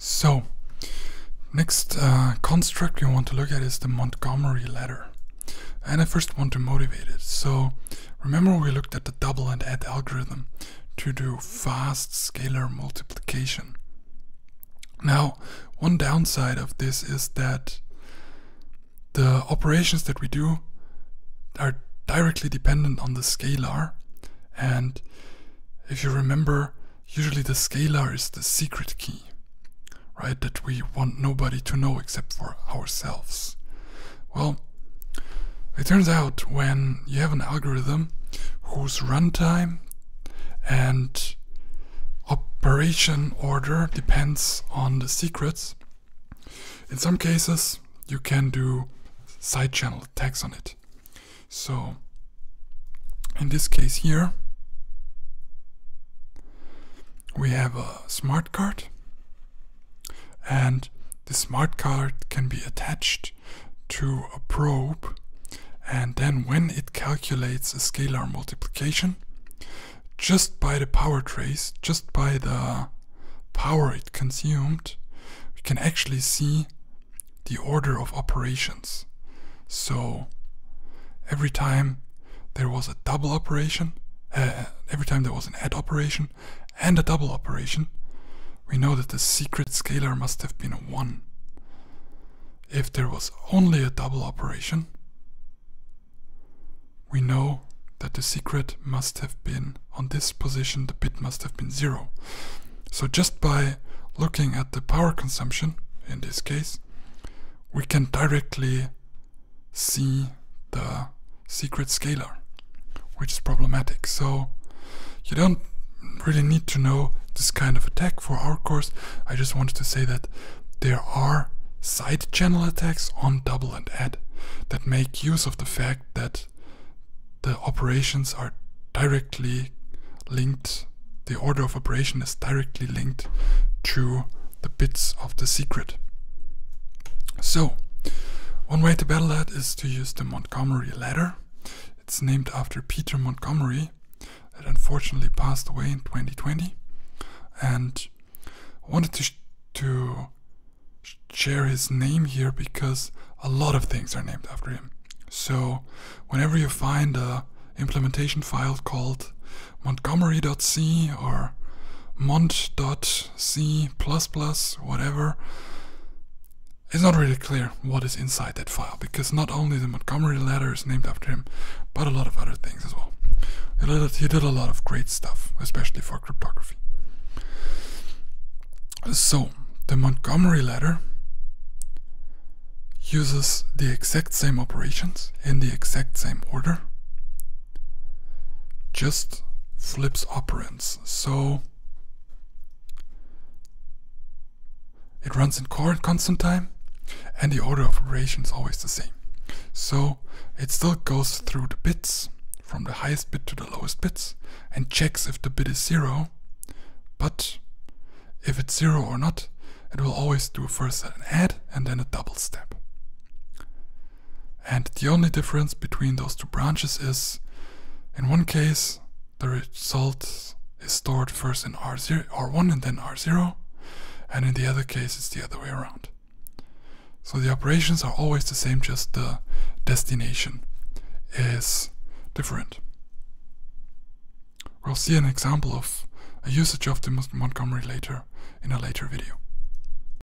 So, next construct we want to look at is the Montgomery ladder. And I first want to motivate it. So, remember we looked at the double and add algorithm to do fast scalar multiplication. Now, one downside of this is that the operations that we do are directly dependent on the scalar, and if you remember, usually the scalar is the secret key, right, that we want nobody to know except for ourselves. Well, it turns out when you have an algorithm whose runtime and operation order depends on the secrets, in some cases you can do side channel attacks on it. So in this case here we have a smart card, and the smart card can be attached to a probe, and then when it calculates a scalar multiplication, just by the power trace, just by the power it consumed, we can actually see the order of operations. So every time there was a double operation, every time there was an add operation and a double operation, we know that the secret scalar must have been a 1. If there was only a double operation, we know that the secret must have been on this position, the bit must have been 0. So just by looking at the power consumption, in this case, we can directly see the secret scalar, which is problematic. So you don't really need to know this kind of attack for our course. I just wanted to say that there are side channel attacks on double and add that make use of the fact that the operations are directly linked, the order of operation is directly linked to the bits of the secret. So, one way to battle that is to use the Montgomery ladder. It's named after Peter Montgomery, that unfortunately passed away in 2020. And I wanted to share his name here because a lot of things are named after him. So whenever you find a implementation file called montgomery.c or mont.c++, whatever, it's not really clear what is inside that file, because not only the Montgomery ladder is named after him, but a lot of other things as well. He did a lot of great stuff, especially for cryptography. So, the Montgomery ladder uses the exact same operations in the exact same order, just flips operands. So it runs in constant time, and the order of operation is always the same. So it still goes through the bits from the highest bit to the lowest bits and checks if the bit is 0, but if it's 0 or not, it will always do first an add and then a double step. And the only difference between those two branches is, in one case, the result is stored first in R1 and then R0, and in the other case it's the other way around. So the operations are always the same, just the destination is different. We'll see an example of a usage of the Montgomery later in a later video.